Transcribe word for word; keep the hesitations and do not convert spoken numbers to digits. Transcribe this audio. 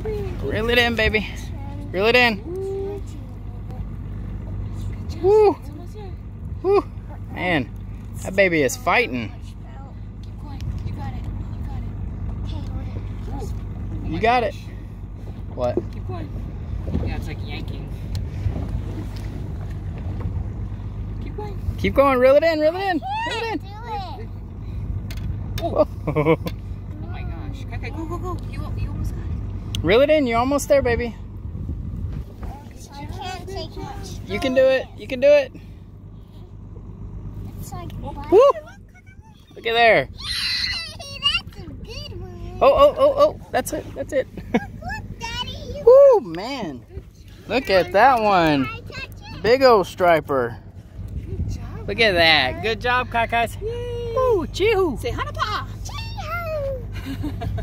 Reel it in, baby. Reel it in. Woo. Woo. Man, that baby is fighting. Keep going. You got it. You got it. You got it. What? Keep going. Yeah, it's like yanking. Keep going. Keep going. Reel it in. Reel it in. Reel it in. Oh. Oh my gosh. Okay, go, go, go. You, you almost got it. Reel it in. You're almost there, baby. I can't take much. You can do it. You can do it. It's like Woo! Look at there. Yay, that's a good one. Oh, oh, oh, oh. That's it. That's it. Look, Daddy. You Woo, man. Look at that one. I touch it. Big old striper. Good job. Look at that. Good job, Kai Kais. Yay. Woo, chee-hoo. Say hanapa. Chee-hoo.